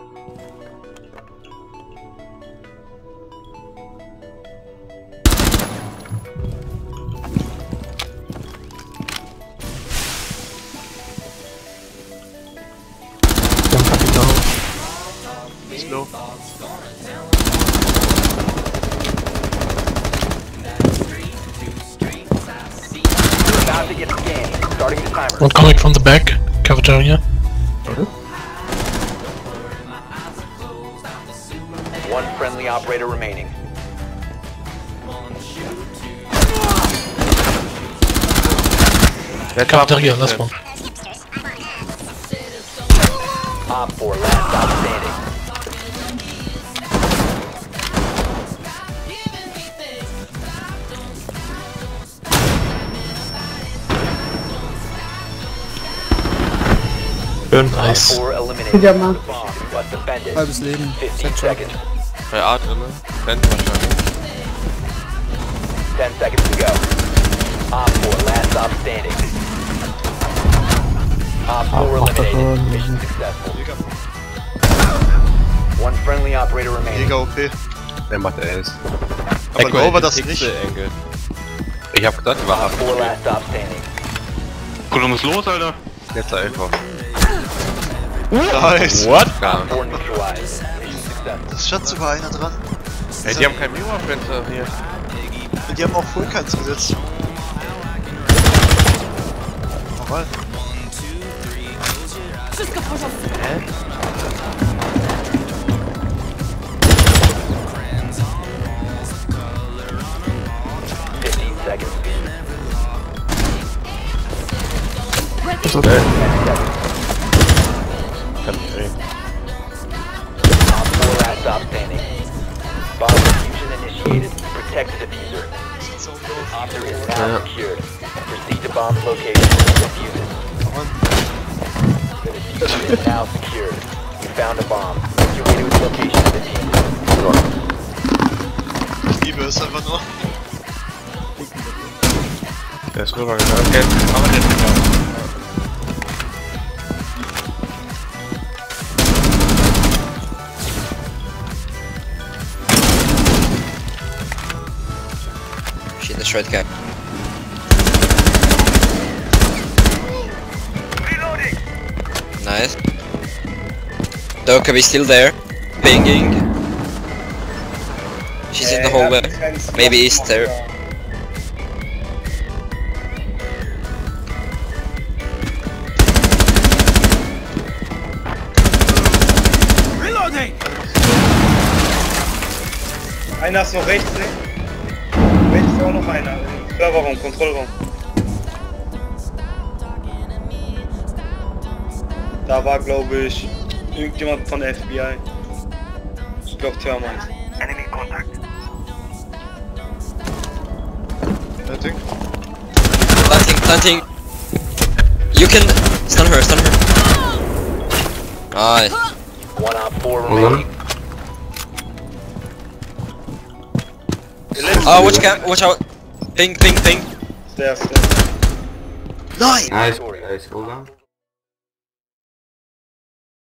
Slow. About to get scanned. Starting the timer. One coming from the back, cafeteria. One friendly operator remaining. Cafeteria, last one. Op 4, last stop standing. Nice. 4 eliminated. Good job, man. But defend it. Halbes Leben. 15 seconds. Bei A drinne. Rennt wahrscheinlich. 10 seconds to go. Op 4, last stop standing. Op 4 eliminated. Mission successful. One friendly operator remaining. Mega OP. Der macht alles. Aber low war das nicht. Engel. Ich hab gesagt, wir Op haben 4, last stop standing. Kolum ist los, Alter. Jetzt einfach. Nice. What? Gar 4 neutralized. Mission successful. Das ist schon sogar einer dran. Ey, die haben kein Memo-Fenster hier. Die haben auch Fullkans gesetzt. Normal. Seconds. It's okay. Op 4, last stop standing. Bomb diffusion initiated. Protect the diffuser. Operator is now secured. Proceed to bomb's location and defuse it. The diffuser is now secured. You found a bomb. Make your way to its location and defuse it. Ich liebe es einfach nur. Der ist rübergegangen. Okay, aber der ist gegangen. Shit, the short guy. Nice. Doka is still there. Pinging. She's in the hallway. Maybe he's there. Einer ist noch rechts, ne? Rechts ist auch noch einer. Im Serverraum, Kontrollraum. Da war, glaube ich, irgendjemand von der FBI. Ich glaube, Termite. Enemy contact. Planting. You can stun her. Nice. One op 4 remaining. Oh, watch out. Ping. Stairs. Nice! Nice, cool down.